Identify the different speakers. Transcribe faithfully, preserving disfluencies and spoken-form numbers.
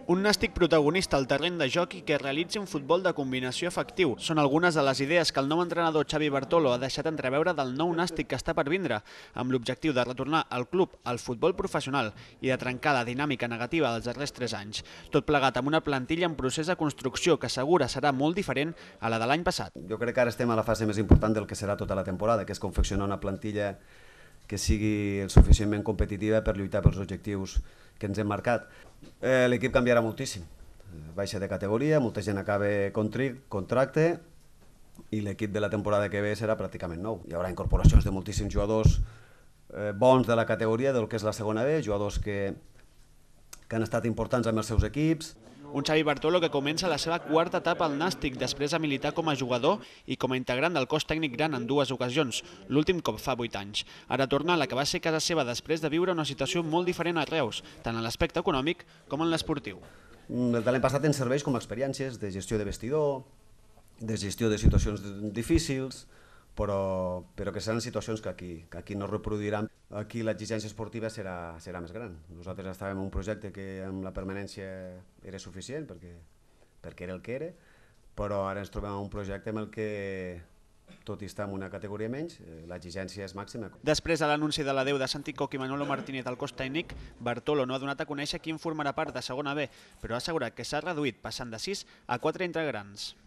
Speaker 1: Un Nàstic protagonista al terreny de joc i que realitzi un futbol de combinació efectiu. Són algunes de les idees que el nou entrenador Xavi Bartolo ha deixat entreveure del nou Nàstic que està per vindre, amb l'objectiu de retornar al club al futbol professional i de trencar la dinàmica negativa dels darrers tres anys. Tot plegat amb una plantilla en procés de construcció que assegura serà molt diferent a la de l'any passat.
Speaker 2: Jo crec que ara estem a la fase més important del que serà tota la temporada, que és confeccionar una plantilla que sigui el suficientment competitiva per lluitar pels objectius que ens hem marcat. Eh, L'equip canviarà moltíssim. Baixa de categoria, molta gent acaba contracte i l'equip de la temporada que ve serà pràcticament nou. Hi haurà incorporacions de moltíssims jugadors eh, bons de la categoria del que és la segona B, jugadors que, que han estat importants amb els seus equips.
Speaker 1: Un Xavi Bartolo que comença la seva quarta etapa al Nàstic després de militar com a jugador i com a integrant del cos tècnic gran en dues ocasions, l'últim cop fa vuit anys. Ara torna a la que va ser casa seva després de viure una situació molt diferent a Reus, tant en l'aspecte econòmic com en l'esportiu.
Speaker 2: El de l'any passat ens serveix com a experiències de gestió de vestidor, de gestió de situacions difícils, però, però que seran situacions que aquí, que aquí no es reproduiran. Aquí l'exigència esportiva serà, serà més gran. Nosaltres estàvem en un projecte que amb la permanència era suficient perquè, perquè era el que era, però ara ens trobem en un projecte en el que, tot i estar en una categoria menys, l'exigència és màxima.
Speaker 1: Després de l'anunci de l'adeu de Santi Coc i Manolo Martínez al cos tècnic, Bartolo no ha donat a conèixer qui en formarà part de segona B, però ha assegurat que s'ha reduït passant de sis a quatre integrants.